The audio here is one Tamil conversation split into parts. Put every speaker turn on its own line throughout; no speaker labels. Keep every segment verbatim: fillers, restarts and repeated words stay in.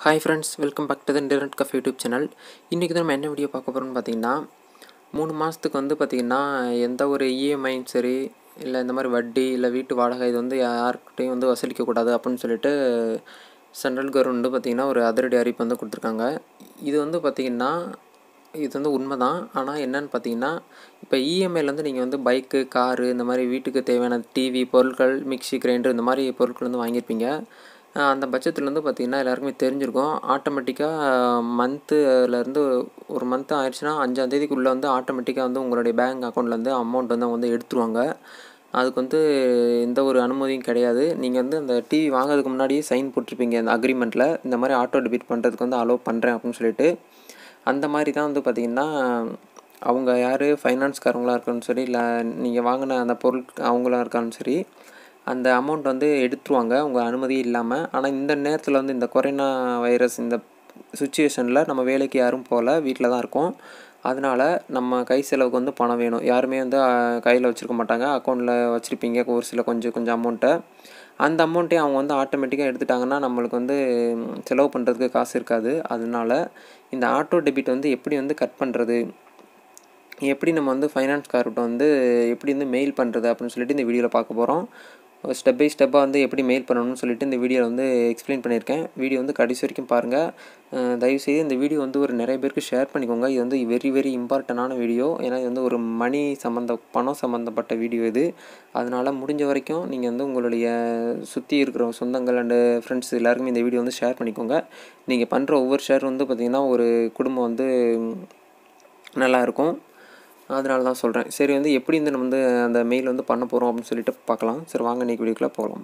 Hi friends, welcome back to the internet cafe YouTube channel. இன்றைக்கி தான் நம்ம என்ன வீடியோ பார்க்க போகிறோம்னு பார்த்தீங்கன்னா, மூணு மாதத்துக்கு வந்து பார்த்திங்கன்னா எந்த ஒரு இஎம்ஐயும் சரி இல்லை இந்த மாதிரி வட்டி இல்லை வீட்டு வாடகை இது வந்து யாருக்கிட்டையும் வந்து வசூலிக்கக்கூடாது அப்படின்னு சொல்லிட்டு சென்ட்ரல் கவர்மெண்ட் வந்து பார்த்திங்கன்னா ஒரு அதிரடி அறிவிப்பு வந்து கொடுத்துருக்காங்க. இது வந்து பார்த்திங்கன்னா இது வந்து உண்மை தான். ஆனால் என்னென்னு பார்த்தீங்கன்னா, இப்போ இஎம்ஐலேருந்து நீங்கள் வந்து பைக்கு, காரு இந்த மாதிரி வீட்டுக்கு தேவையான டிவி பொருட்கள், மிக்சி, கிரைண்டர் இந்த மாதிரி பொருட்கள் வந்து வாங்கியிருப்பீங்க. அந்த பட்சத்துலேருந்து பார்த்திங்கன்னா எல்லாருக்குமே தெரிஞ்சிருக்கும். ஆட்டோமேட்டிக்காக மந்த்துலேருந்து ஒரு மந்த்து ஆயிடுச்சுன்னா அஞ்சாந்தேதிக்குள்ளே வந்து ஆட்டோமேட்டிக்காக வந்து உங்களுடைய பேங்க் அக்கௌண்ட்லேருந்து அமௌண்ட் வந்து அவங்க வந்து எடுத்துருவாங்க. அதுக்கு வந்து எந்த ஒரு அனுமதியும் கிடையாது. நீங்கள் வந்து அந்த டிவி வாங்கிறதுக்கு முன்னாடியே சைன் போட்டிருப்பீங்க அந்த அக்ரிமெண்ட்டில், இந்த மாதிரி ஆட்டோ டெபிட் பண்ணுறதுக்கு வந்து அலோவ் பண்ணுறேன் அப்படின்னு சொல்லிட்டு. அந்த மாதிரி தான் வந்து பார்த்திங்கன்னா அவங்க யார் ஃபைனான்ஸ்காரங்களாக இருக்காலும் சரி இல்லை நீங்கள் வாங்கின அந்த பொருள் அவங்களாக இருக்காலும் சரி அந்த அமௌண்ட் வந்து எடுத்துருவாங்க உங்கள் அனுமதி இல்லாமல். ஆனால் இந்த நேரத்தில் வந்து இந்த கொரோனா வைரஸ் இந்த சுச்சுவேஷனில் நம்ம வேலைக்கு யாரும் போகல, வீட்டில் தான் இருக்கோம். அதனால் நம்ம கை செலவுக்கு வந்து பணம் வேணும். யாருமே வந்து கையில் வச்சுருக்க மாட்டாங்க, அக்கௌண்ட்டில் வச்சுருப்பீங்க ஒரு சில கொஞ்சம் கொஞ்சம் அமௌண்ட்டை. அந்த அமௌண்ட்டே அவங்க வந்து ஆட்டோமேட்டிக்காக எடுத்துட்டாங்கன்னா நம்மளுக்கு வந்து செலவு பண்ணுறதுக்கு காசு இருக்காது. அதனால இந்த ஆட்டோ டெபிட் வந்து எப்படி வந்து கட் பண்ணுறது, எப்படி நம்ம வந்து ஃபைனான்ஸ்கார்கிட்ட வந்து எப்படி வந்து மெயில் பண்ணுறது அப்படின்னு சொல்லிட்டு இந்த வீடியோவில் பார்க்க போகிறோம். ஸ்டெப் பை ஸ்டெப்பாக வந்து எப்படி மெயில் பண்ணணும்னு சொல்லிட்டு இந்த வீடியோவில் வந்து எக்ஸ்பிளைன் பண்ணியிருக்கேன். வீடியோ வந்து கடைசி வரைக்கும் பாருங்கள். தயவுசெய்து இந்த வீடியோ வந்து ஒரு நிறைய பேருக்கு ஷேர் பண்ணிக்கோங்க. இது வந்து வெரி வெரி இம்பார்ட்டண்டான வீடியோ. ஏன்னா இது வந்து ஒரு மணி சம்மந்த பணம் சம்மந்தப்பட்ட வீடியோ இது. அதனால் முடிஞ்ச வரைக்கும் நீங்கள் வந்து உங்களுடைய சுற்றி இருக்கிற சொந்தங்கள் அண்டு ஃப்ரெண்ட்ஸ் எல்லாருக்குமே இந்த வீடியோ வந்து ஷேர் பண்ணிக்கோங்க. நீங்கள் பண்ணுற ஒவ்வொரு ஷேர் வந்து பார்த்திங்கன்னா ஒரு குடும்பம் வந்து நல்லாயிருக்கும். அதனால தான் சொல்கிறேன். சரி, வந்து எப்படி வந்து நம்ம வந்து அந்த மெயில் வந்து பண்ண போகிறோம் அப்படின்னு சொல்லிட்டு பார்க்கலாம். சரி, வாங்க இன்றைக்கி வீடியோக்குள்ளே போகலாம்.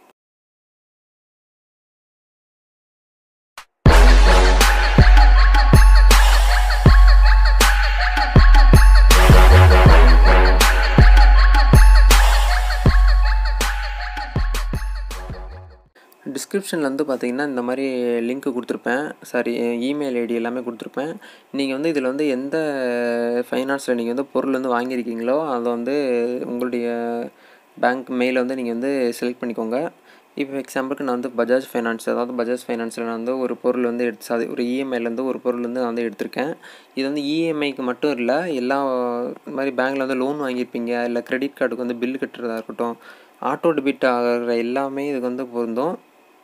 டிஸ்கிரிப்ஷனில் வந்து பார்த்திங்கன்னா இந்த மாதிரி லிங்க்கு கொடுத்துருப்பேன், சாரி இமெயில் ஐடி எல்லாமே கொடுத்துருப்பேன். நீங்கள் வந்து இதில் வந்து எந்த ஃபைனான்ஸில் நீங்கள் வந்து பொருள் வந்து வாங்கியிருக்கீங்களோ அதை வந்து உங்களுடைய பேங்க் மெயிலை வந்து நீங்கள் வந்து செலக்ட் பண்ணிக்கோங்க. இப்போ எக்ஸாம்பிளுக்கு நான் வந்து பஜாஜ் ஃபைனான்ஸ், அதாவது பஜாஜ் ஃபைனான்ஸில் நான் வந்து ஒரு பொருள் வந்து எடுத்து சாதி ஒரு இஎம்ஐலேருந்து ஒரு பொருள் வந்து நான் வந்து எடுத்திருக்கேன். இது வந்து இஎம்ஐக்கு மட்டும் இல்லை, எல்லா மாதிரி பேங்க்கில் வந்து லோன் வாங்கியிருப்பீங்க இல்லை கிரெடிட் கார்டுக்கு வந்து பில்லு கட்டுறதா இருக்கட்டும், ஆட்டோ டெபிட் ஆகிற எல்லாமே இதுக்கு வந்து பொருந்தும்.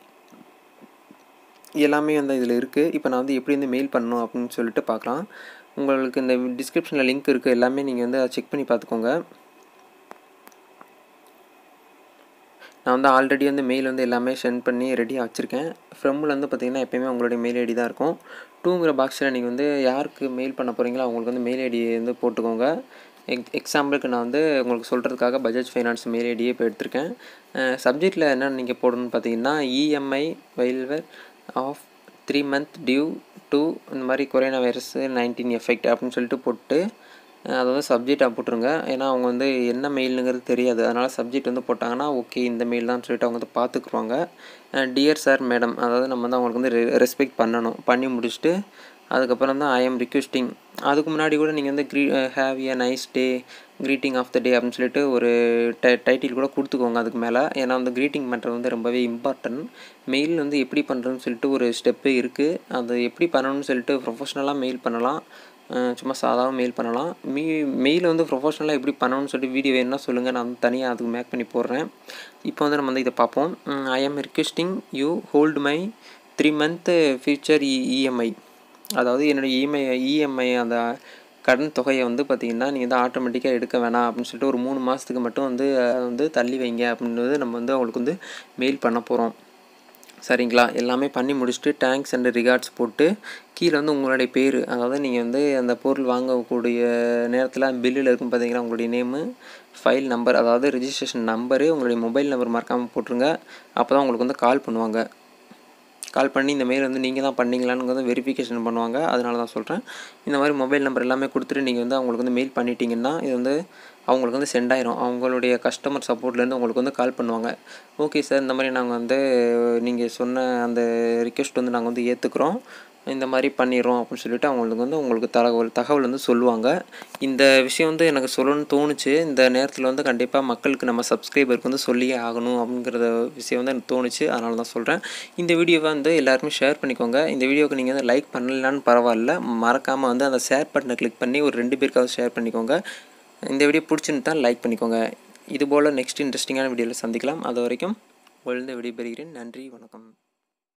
எல்லாமே வந்து இதில் இருக்குது. இப்போ நான் வந்து எப்படி வந்து மெயில் பண்ணணும் அப்படின்னு சொல்லிட்டு பார்க்கலாம். உங்களுக்கு இந்த டிஸ்கிரிப்ஷனில் லிங்க் இருக்குது, எல்லாமே நீங்கள் வந்து அதை செக் பண்ணி பார்த்துக்கோங்க. நான் வந்து ஆல்ரெடி வந்து மெயில் வந்து எல்லாமே சென்ட் பண்ணி ரெடியாக வச்சுருக்கேன். ஃப்ரம்மில் வந்து பார்த்திங்கன்னா எப்போயுமே உங்களுடைய மெயில் ஐடி தான் இருக்கும். டூங்கிற பாக்ஸில் நீங்கள் வந்து யாருக்கு மெயில் பண்ண போகிறீங்களோ அவங்களுக்கு வந்து மெயில் ஐடி வந்து போட்டுக்கோங்க. எக் எக்ஸாம்பிளுக்கு நான் வந்து உங்களுக்கு சொல்கிறதுக்காக பஜாஜ் ஃபைனான்ஸ் மெயில் ஐடியே இப்போ எடுத்திருக்கேன். சப்ஜெக்டில் என்னென்னு நீங்கள் போடணும்னு பார்த்தீங்கன்னா EMI waiver of three month due to இந்த மாதிரி கொரோனா வைரஸ் நைன்டீன் எஃபெக்ட் அப்படின்னு சொல்லிட்டு போட்டு அதை வந்து சப்ஜெக்டாக போட்டுருங்க. ஏன்னா அவங்க வந்து என்ன மெயிலுங்கிறது தெரியாது. அதனால் சப்ஜெக்ட் வந்து போட்டாங்கன்னா ஓகே இந்த மெயில் தான் சொல்லிட்டு அவங்க வந்து பார்த்துக்குருவாங்க. டியர் சார் மேடம், அதாவது நம்ம வந்து அவங்களுக்கு வந்து ரெ ரெஸ்பெக்ட் பண்ணணும். பண்ணி முடிச்சுட்டு அதுக்கப்புறம் தான் ஐ எம் ரிக்வெஸ்டிங், அதுக்கு முன்னாடி கூட நீங்கள் வந்து க்ரீ have a nice day, greeting of the day அப்படின்னு சொல்லிட்டு ஒரு டை டைட்டில் கூட கொடுத்துக்கோங்க அதுக்கு மேலே. ஏன்னா வந்து க்ரீட்டிங் பண்ணுறது வந்து ரொம்பவே இம்பார்ட்டன்ட். மெயில் வந்து எப்படி பண்ணுறதுன்னு சொல்லிட்டு ஒரு ஸ்டெப்பே இருக்குது. அது எப்படி பண்ணணும்னு சொல்லிட்டு ப்ரொஃபஷ்னலாக மெயில் பண்ணலாம், சும்மா சாதாரண மெயில் பண்ணலாம். மீ மெயில் வந்து ப்ரொஃபஷ்னலாக எப்படி பண்ணணும்னு சொல்லிட்டு வீடியோ வேணுன்னா சொல்லுங்கள், நான் வந்து தனியாக அதுக்கு மேக் பண்ணி போடுறேன். இப்போ வந்து நம்ம வந்து இதை பார்ப்போம். I am requesting you hold my three month future இ இஎம்ஐ, அதாவது என்னுடைய இஎம்ஐ இஎம்ஐ அந்த கடன் தொகையை வந்து பார்த்திங்கன்னா நீங்கள் வந்து ஆட்டோமேட்டிக்காக எடுக்க வேணாம் அப்படின்னு சொல்லிட்டு ஒரு மூணு மாதத்துக்கு மட்டும் வந்து வந்து தள்ளி வைங்க அப்படின்றது நம்ம வந்து அவங்களுக்கு வந்து மெயில் பண்ண போகிறோம். சரிங்களா? எல்லாமே பண்ணி முடிச்சுட்டு தேங்க்ஸ் அண்ட் ரிகார்ட்ஸ் போட்டு கீழே வந்து உங்களுடைய பேர், அதாவது நீங்கள் வந்து அந்த பொருள் வாங்கக்கூடிய நேரத்தில் பில்லில் இருக்கும் பார்த்தீங்கன்னா உங்களுடைய நேமு, ஃபைல் நம்பர், அதாவது ரிஜிஸ்ட்ரேஷன் நம்பரு, உங்களுடைய மொபைல் நம்பர் மறக்காமல் போட்டுருங்க. அப்போ தான் உங்களுக்கு வந்து கால் பண்ணுவாங்க. கால் பண்ணி இந்த மெயில் வந்து நீங்கள் தான் பண்ணிங்களான்னு வந்து வெரிஃபிகேஷன் பண்ணுவாங்க. அதனால தான் சொல்கிறேன். இந்த மாதிரி மொபைல் நம்பர் எல்லாமே கொடுத்துட்டு நீங்கள் வந்து அவங்களுக்கு வந்து மெயில் பண்ணிட்டீங்கன்னா இது வந்து அவங்களுக்கு வந்து சென்ட் ஆயிரும். அவங்களுடைய கஸ்டமர் சப்போர்ட்லேருந்து உங்களுக்கு வந்து கால் பண்ணுவாங்க. ஓகே சார், இந்த மாதிரி நாங்கள் வந்து நீங்கள் சொன்ன அந்த ரிக்வெஸ்ட் வந்து நாங்கள் வந்து ஏற்றுக்குறோம், இந்த மாதிரி பண்ணிடுறோம் அப்படின்னு சொல்லிட்டு அவங்களுக்கு வந்து உங்களுக்கு தகவல் தகவல் வந்து சொல்லுவாங்க. இந்த விஷயம் வந்து எனக்கு சொல்லணும்னு தோணுச்சு. இந்த நேரத்தில் வந்து கண்டிப்பாக மக்களுக்கு நம்ம சப்ஸ்கிரைபருக்கு வந்து சொல்லியே ஆகணும் அப்படிங்கிற விஷயம் வந்து எனக்கு தோணுச்சு. அதனால தான் சொல்கிறேன். இந்த வீடியோவை வந்து எல்லாருமே ஷேர் பண்ணிக்கோங்க. இந்த வீடியோவுக்கு நீங்கள் வந்து லைக் பண்ணலனாலும் பரவாயில்ல, மறக்காமல் வந்து அந்த ஷேர் பட்டனை கிளிக் பண்ணி ஒரு ரெண்டு பேருக்காவது ஷேர் பண்ணிக்கோங்க. இந்த வீடியோ பிடிச்சிருந்தா லைக் பண்ணிக்கோங்க. இதுபோல் நெக்ஸ்ட் இன்ட்ரெஸ்டிங்கான வீடியோவில் சந்திக்கலாம். அது வரைக்கும் உங்களிடம் விடைபெறுகிறேன். நன்றி, வணக்கம்.